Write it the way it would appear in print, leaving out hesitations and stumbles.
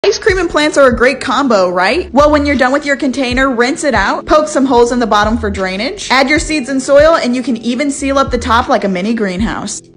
Ice cream and plants are a great combo, right? Well, when you're done with your container, rinse it out, poke some holes in the bottom for drainage, add your seeds and soil, and you can even seal up the top like a mini greenhouse.